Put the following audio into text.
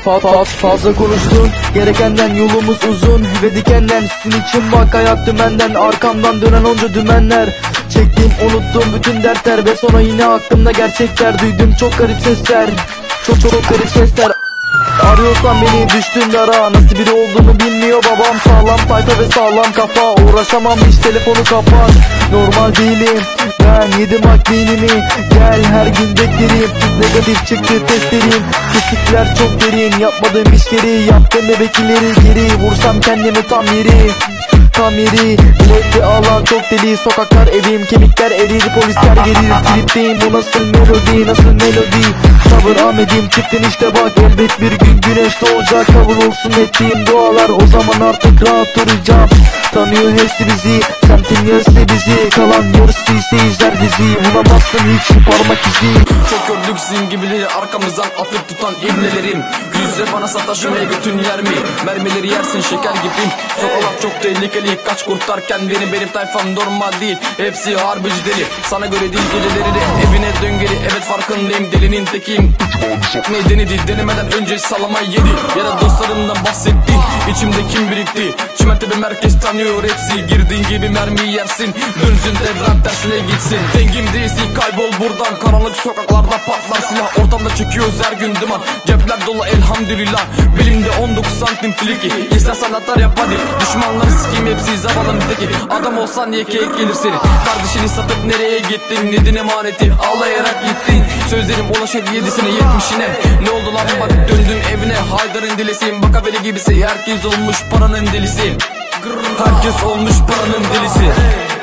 Fazla konuştun, gerekenden yolumuz uzun ve dikenden. Sizin için bak hayat dümenden, arkamdan dönen onca dümenler. Çektim unuttum bütün dertler ve sonra yine aklımda gerçekler. Duydum çok garip sesler, çok garip sesler. Arıyorsan beni düştün dara, nasıl biri olduğunu bilmiyor babam. Sağlam tayfa ve sağlam kafa, uğraşamam hiç telefonu kapat. Normal değilim ben, yedim hak beynimi. Gel her gün beklerim, negatif çıktı testlerim. Kesikler çok derin, yapmadığım iş geri. Yaptım bebek ileri geri, vursam kendimi tam yeri. Bilekli alan çok deli, sokaklar evim, kemikler erir, polisler gelir. Tripteyim, bu nasıl melodi. Sabır Ahmet'im, çıktın işte bak, elbet bir gün güneş doğacak. Kabul olsun ettiğim dualar, o zaman artık rahat duracağım. Tanıyor hepsi bizi, semtin yarısı bizi. Kalan yarısı ise izler dizi, bulamazsın hiç parmak izi. Çok gördük sizin gibileri, arkamızdan atıp tutan ibnelerin. Yüzle bana sataşmaya götün yer mi? Mermileri yersin şeker gibiyim. Sokaklar çok tehlikeli, kaç kurtarken benim tayfam normal değil. Hepsi harbici deli, sana göre değil geceleri de evine dön geri. Evet farkındayım, delinin tekiyim. Ne denedi, denemeden önce salamayı yedi. Ya da dostlarından bahsetti, içimde kim birikti. Çimentepe merkez tanıyor hepsi, girdiğin gibi mermiyi yersin. Dönsün devran tersine gitsin. Dengim değilsin, kaybol buradan. Karanlık sokaklarda patlar silah, ortamda çekiyoruz her gün duman. Cepler dolu elhamdülillah, belimde 19 santim fliki. İstersen atar yap hadi, düşmanları sikeyim hepsi zavalım teki. Adam olsan niye keyif gelir seni? Kardeşini satıp nereye gittin? Nedin emaneti, ağlayarak gittin. Sözlerim ulaşır 7'sine 70'ine. Ne oldu lan bak, döndün evine. Haydar'ın dilisiyim, Bakaveli gibisi. Herkes olmuş paranın delisi. Herkes olmuş paranın delisi.